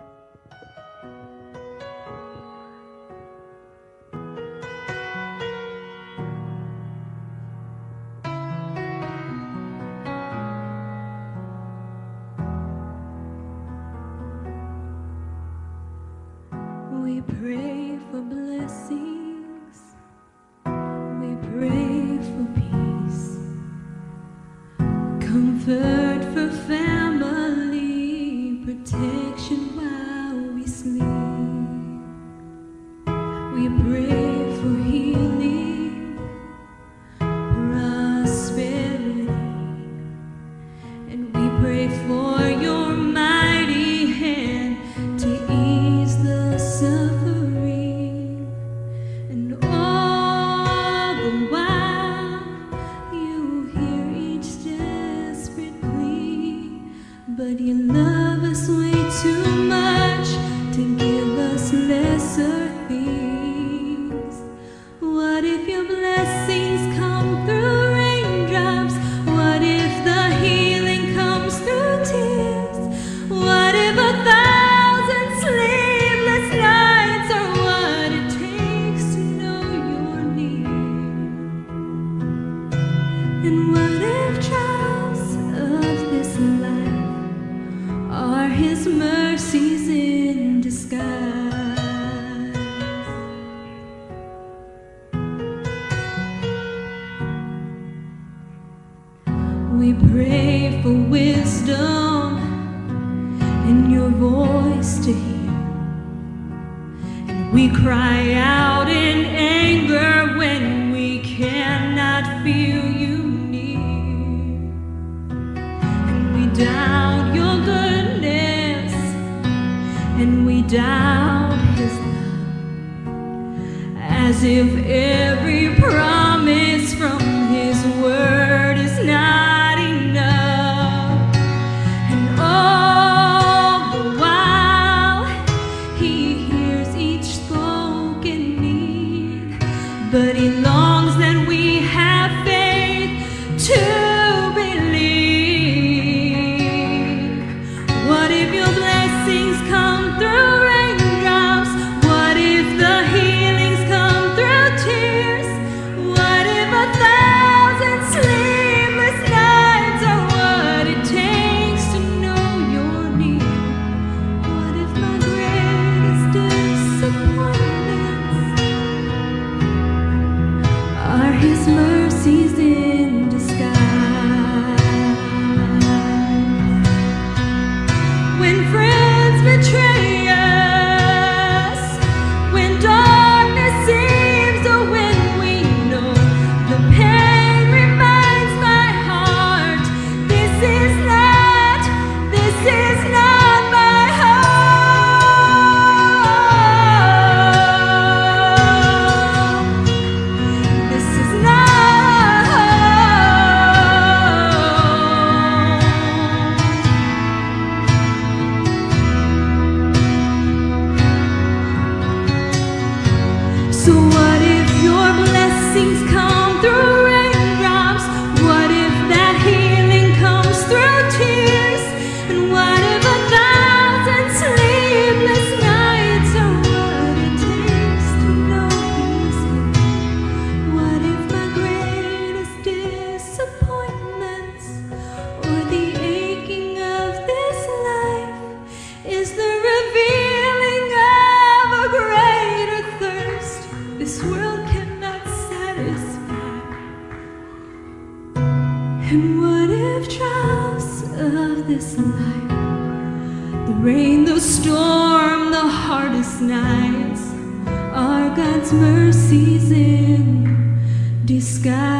We pray for blessings, we pray for peace, comfort for family, protection while we sleep. We pray for healing, prosperity, and we pray for your mighty hand to ease the suffering. And all the while you hear each desperate plea, but you love us way too much to give us lesser things. What if your blessings come through raindrops? What if the healing comes through tears? What if 1,000 sleepless nights are what it takes to know you're near? And what if trials of this life are His mercies in disguise? We pray for wisdom and your voice to hear, and we cry out in anger when we cannot feel you near, and we doubt your goodness, and we doubt His love, as if every promise from His word is not enough. And all the while He hears each spoken need, but He longs that we have faith to believe. What if your blessings come through raindrops? What if the healings come through tears? What if 1,000 sleepless nights are what it takes to know you're near? What if my greatest disappointments are His mercies in disguise? When friends betray us, when darkness seems to win, we know the pain reminds my heart, this is not my home. This is not home. So what if your blessings come through raindrops? What if that healing comes through tears? And what if 1,000 sleepless nights are what it takes to know He's here? What if my greatest disappointments or the aching of this life is the revealing of a greater thirst this world cannot satisfy? And what if trials of this life, the rain, the storm, the hardest nights, are God's mercies in disguise?